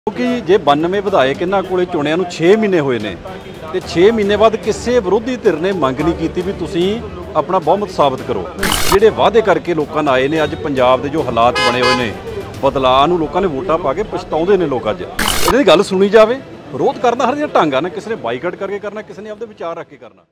क्योंकि जे 92 विधायक इन्होंने कोले चुणिया 6 महीने हुए ने तो 6 महीने बाद किसी विरोधी धिर ने मंग नहीं की भी तुसीं अपना बहुमत साबित करो। जिहड़े वादे करके लोगों ने आए ने अज पंजाब के जो हालात बने हुए हैं बदलाव नूं लोगों ने वोटां पा के पछताउंदे ने लोग। अज इन्हां दी गल सुनी जाए। विरोध करना हर ढंग ने, किसी ने बाईकाट करके करना, किसी ने आपदे विचार रख के करना।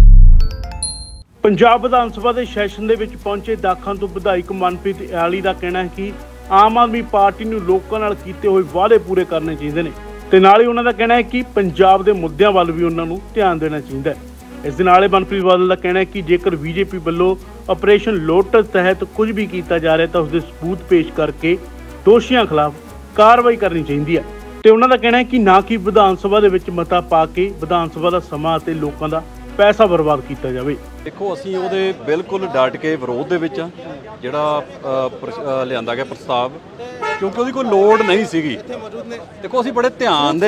पंजाब विधान सभा के सैशन दे विच पहुंचे दाखां तो विधायक मनप्रीत इयाली का कहना है कि आम आदमी पार्टी नूं लोकां नाल कीते होए वादे पूरे करने चाहिए ने ते नाल ही उन्हां दा कहना है कि पंजाब के मुद्दों वाल भी उन्हां नूं ध्यान देना चाहिए। इस दे नाल मनप्रीत बादल का कहना है कि जेकर बीजेपी वालों ऑपरेशन लोटस तहत कुछ भी किया जा रहा है तो उसके सबूत पेश करके दोषियों खिलाफ कार्रवाई करनी चाहिए है। तो उन्होंने कहना है कि ना कि विधान सभा दे विच मता पा के विधान सभा का समा ते लोगों का पैसा बर्बाद किया जाए। देखो असीं उहदे बिल्कुल डट के विरोध दे विच आ जिहड़ा लिआंदा गया प्रस्ताव, क्योंकि उसकी कोई लोड़ नहीं सीगी। देखो असीं बड़े ध्यान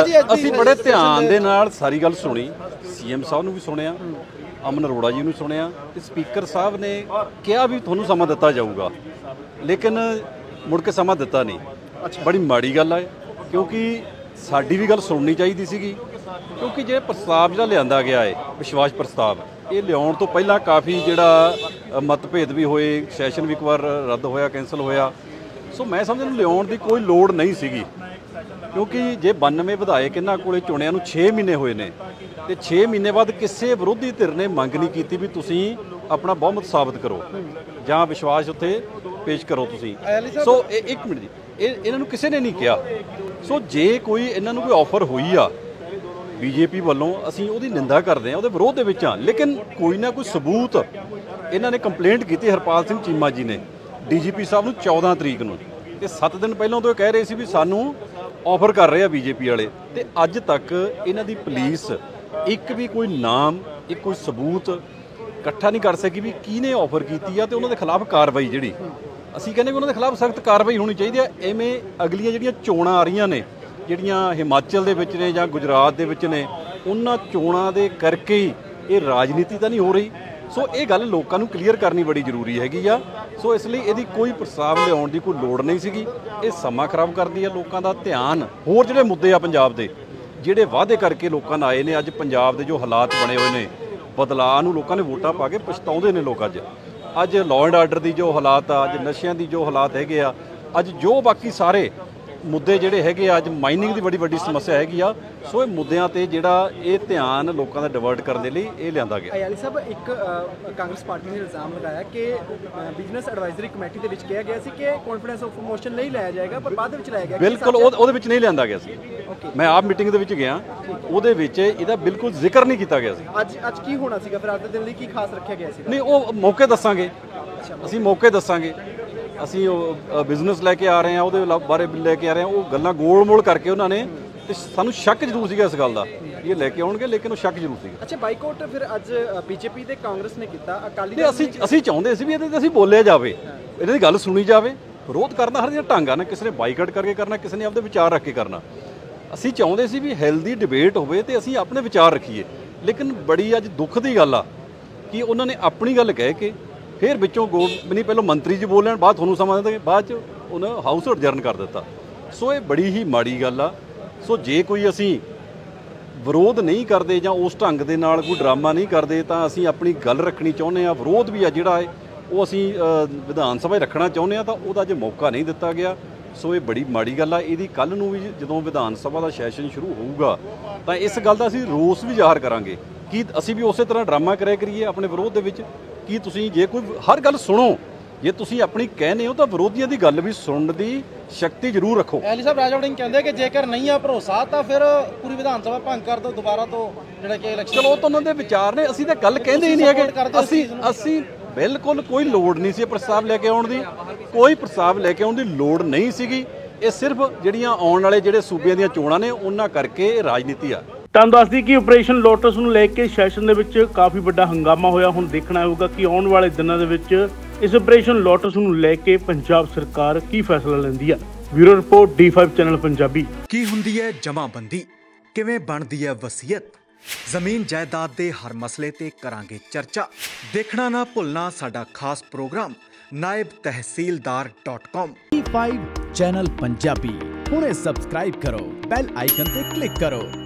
दे नाल सारी गल सुनी, सीएम साहब नूं भी सुनिया, अमन अरोड़ा जी नूं सुनिया, स्पीकर साहब ने कहा भी तुहानूं समा दिता जाऊगा, लेकिन मुड़ के समा दिता नहीं। बड़ी माड़ी गल है, क्योंकि साडी भी गल सुननी चाहिए सीगी। क्योंकि जे प्रस्ताव जिहड़ा लिआंदा गया है विश्वास प्रस्ताव, ये लियाउण तो पहला काफ़ी जिहड़ा मतभेद भी होए, सैशन भी एक बार रद्द होया, कैंसल होया। सो मैं समझदा लियाउण की कोई लोड़ नहीं सीगी, क्योंकि जे 92 विधायक इन्हां कोले चुणिया 6 महीने हुए ने तो 6 महीने बाद किसी विरोधी धिर ने मंग नहीं की भी तुसीं अपना बहुमत साबित करो जां विश्वास उत्थे पेश करो तुसीं। सो एक मिनट जी, इन्हां नूं किसी ने नहीं कहा। सो जे कोई इन्हां नूं कोई ऑफर हुई आ बीजेपी वालों, असीं उहदी निंदा करते हैं, उहदे विरोध दे विच आ, लेकिन कोई ना कोई सबूत इन्हां ने कंप्लेंट की हरपाल सिंह चीमा जी ने डीजीपी साहब नूं 14 तरीक नूं, ते 7 दिन पहलों तो कह रहे सी भी सानूं ऑफर कर रहे आ बीजेपी वाले, ते अज तक इन्हां दी पुलिस एक भी कोई नाम, एक कोई सबूत इकट्ठा नहीं कर सकी भी किहने ऑफर की है, तो उन्होंने खिलाफ कार्रवाई जिहड़ी असीं कहने भी उन्होंने खिलाफ सख्त कार्रवाई होनी चाहिए है। इवें अगलियां जिहड़ियां चोणां आ रहीआं ने ਜਿਹੜੀਆਂ ਹਿਮਾਚਲ ਦੇ ਵਿੱਚ ਨੇ ਜਾਂ ਗੁਜਰਾਤ ਦੇ ਵਿੱਚ ਨੇ, ਉਹਨਾਂ ਚੋਣਾਂ ਦੇ ਕਰਕੇ ਹੀ ਇਹ ਰਾਜਨੀਤੀ ਤਾਂ ਨਹੀਂ ਹੋ ਰਹੀ। ਸੋ ਇਹ ਗੱਲ ਲੋਕਾਂ ਨੂੰ ਕਲੀਅਰ ਕਰਨੀ ਬੜੀ ਜ਼ਰੂਰੀ ਹੈਗੀ ਆ। ਸੋ ਇਸ ਲਈ ਇਹਦੀ ਕੋਈ ਪ੍ਰਸਤਾਵ ਲਿਆਉਣ ਦੀ ਕੋਈ ਲੋੜ ਨਹੀਂ ਸੀਗੀ। ਇਹ ਸਮਾਂ ਖਰਾਬ ਕਰਦੀ ਆ ਲੋਕਾਂ ਦਾ ਧਿਆਨ। ਹੋਰ ਜਿਹੜੇ ਮੁੱਦੇ ਆ ਪੰਜਾਬ ਦੇ, ਜਿਹੜੇ ਵਾਅਦੇ ਕਰਕੇ ਲੋਕਾਂ ਨਾਲ ਆਏ ਨੇ, ਅੱਜ ਪੰਜਾਬ ਦੇ ਜੋ ਹਾਲਾਤ ਬਣੇ ਹੋਏ ਨੇ ਬਦਲਾਅ ਨੂੰ ਲੋਕਾਂ ਨੇ ਵੋਟਾਂ ਪਾ ਕੇ ਪਛਤਾਉਂਦੇ ਨੇ ਲੋਕ। ਅੱਜ ਲਾਅ ਐਂਡ ਆਰਡਰ ਦੀ ਜੋ ਹਾਲਾਤ ਆ, ਅੱਜ ਨਸ਼ਿਆਂ ਦੀ ਜੋ ਹਾਲਾਤ ਹੈਗੇ ਆ, ਅੱਜ ਜੋ ਬਾਕੀ ਸਾਰੇ मुद्दे जिहड़े हैगे अज माइनिंग की बड़ी वड्डी समस्या हैगी आ। सो ये मुद्दों ते जिहड़ा ये ध्यान लोगों का डिवर्ट करने लई ये लिआंदा गया। इयाली साहब, एक कांग्रेस पार्टी ने इल्जाम लगाया कि बिजनेस एडवाइजरी कमेटी दे विच कहा गया सी कि कॉन्फिडेंस ऑफ मोशन नहीं लाया जाएगा, पर बाद विच लाया गया। बिल्कुल उहदे विच नहीं लिआंदा गया सी। मैं आप मीटिंग दे विच गया, उहदे विच इहदा बिल्कुल जिक्र नहीं किया गया सी। अज की होना सीगा फिर अज दे दिन लई की खास रखिया गया सी? नहीं, वो मौके दसांगे, असीं मौके दसांगे। ਅਸੀਂ ਬਿਜ਼ਨਸ ਲੈ ਕੇ ਆ ਰਹੇ ਹਾਂ, ਉਹਦੇ ਬਾਰੇ ਲੈ ਕੇ ਆ ਰਹੇ ਹਾਂ, ਉਹ ਗੱਲਾਂ ਗੋਲ ਮੋਲ ਕਰਕੇ ਉਹਨਾਂ ਨੇ, ਤੇ ਸਾਨੂੰ ਸ਼ੱਕ ਜ਼ਰੂਰ ਸੀਗਾ ਇਸ ਗੱਲ ਦਾ ਇਹ ਲੈ ਕੇ ਆਉਣਗੇ, ਲੇਕਿਨ ਉਹ ਸ਼ੱਕ ਜ਼ਰੂਰ ਸੀਗਾ। ਅੱਛਾ, ਬਾਈਕਾਟ ਫਿਰ ਅੱਜ ਬੀਜੇਪੀ ਤੇ ਕਾਂਗਰਸ ਨੇ ਕੀਤਾ, ਅਕਾਲੀ ਦਲ ਅਸੀਂ ਚਾਹੁੰਦੇ ਸੀ ਵੀ ਇਹਦੇ ਤੇ ਅਸੀਂ ਬੋਲਿਆ ਜਾਵੇ, ਇਹਨਾਂ ਦੀ ਗੱਲ ਸੁਣੀ ਜਾਵੇ। ਵਿਰੋਧ ਕਰਨਾ ਹਰ ਢੰਗ ਆ ਨਾ, ਕਿਸੇ ਨੇ ਬਾਈਕਾਟ ਕਰਕੇ ਕਰਨਾ, ਕਿਸੇ ਨੇ ਆਪਦੇ ਵਿਚਾਰ ਰੱਖ ਕੇ ਕਰਨਾ। ਅਸੀਂ ਚਾਹੁੰਦੇ ਸੀ ਵੀ ਹੈਲਦੀ ਡਿਬੇਟ ਹੋਵੇ ਤੇ ਅਸੀਂ ਆਪਣੇ ਵਿਚਾਰ ਰੱਖੀਏ, ਲੇਕਿਨ ਬੜੀ ਅੱਜ ਦੁੱਖ ਦੀ ਗੱਲ ਆ ਕਿ ਉਹਨਾਂ ਨੇ ਆਪਣੀ ਗੱਲ ਕਹਿ ਕੇ फिर बिचों गोल भी नहीं, पहले मंत्री जी बोल रहे बाद थोनों समा देंगे, बाद उन्हें हाउस अडजर्न कर दिता। सो ये बड़ी ही माड़ी गल आ। सो जे कोई असी विरोध नहीं करते जां उस ढंग दे नाल कोई ड्रामा नहीं करते तो असी अपनी गल रखनी चाहुंदे आ। विरोध भी आ जिहड़ा है वो असी विधान सभा रखना चाहुंदे आ, तो उहदा जे मौका नहीं दिता गया। सो ये बड़ी माड़ी गल आ। इहदी कल नूं भी जदों विधान सभा दा सैशन शुरू होऊगा तो इस गल दा असी रोस भी ज़ाहिर करांगे कि असी भी उस तरह ड्रामा करिया करिए अपने विरोध दे विच कि तुसीं जे कोई हर गल सुनो, जे तुसीं अपनी कहने हो तो विरोधियों की गल भी सुनने की शक्ति जरूर रखो। इयाली साहब, राजा वड़िंग कहते हैं कि जेकर नहीं है भरोसा तो फिर पूरी विधान सभा भंग कर दो दोबारा, तो जिहड़ा कि इलेक्शन। चलो तो उन्होंने विचार ने, असीं तां गल कहंदे ही नहीं है। असीं बिल्कुल कोई लोड़ नहीं सी प्रस्ताव लैके आउण दी, कोई प्रस्ताव लैके आउण दी लोड़ नहीं सीगी। ये सिर्फ जिहड़ियां आउण वाले जिहड़े सूबे ਦੀਆਂ ਚੋਣਾਂ ਨੇ ਉਹਨਾਂ ਕਰਕੇ ਰਾਜਨੀਤੀ ਆ। ਤੁਹਾਨੂੰ ਦੱਸਦੀ ਕਿ ਆਪਰੇਸ਼ਨ ਲੋਟਸ ਨੂੰ ਲੈ ਕੇ ਸੈਸ਼ਨ ਦੇ ਵਿੱਚ ਕਾਫੀ ਵੱਡਾ ਹੰਗਾਮਾ ਹੋਇਆ। ਹੁਣ ਦੇਖਣਾ ਹੋਊਗਾ ਕਿ ਆਉਣ ਵਾਲੇ ਦਿਨਾਂ ਦੇ ਵਿੱਚ ਇਸ ਆਪਰੇਸ਼ਨ ਲੋਟਸ ਨੂੰ ਲੈ ਕੇ ਪੰਜਾਬ ਸਰਕਾਰ ਕੀ ਫੈਸਲਾ ਲੈਂਦੀ ਹੈ। Bureau report D5 channel Punjabi. ਕੀ ਹੁੰਦੀ ਹੈ ਜਮਾਬੰਦੀ, ਕਿਵੇਂ ਬਣਦੀ ਹੈ ਵਸੀਅਤ, ਜ਼ਮੀਨ ਜਾਇਦਾਦ ਦੇ ਹਰ ਮਸਲੇ ਤੇ ਕਰਾਂਗੇ ਚਰਚਾ। ਦੇਖਣਾ ਨਾ ਭੁੱਲਣਾ ਸਾਡਾ ਖਾਸ programme naibtehsildar.com। D5 channel Punjabi. ਹੁਣੇ ਸਬਸਕ੍ਰਾਈਬ ਕਰੋ, ਬੈਲ ਆਈਕਨ ਤੇ ਕਲਿੱਕ ਕਰੋ।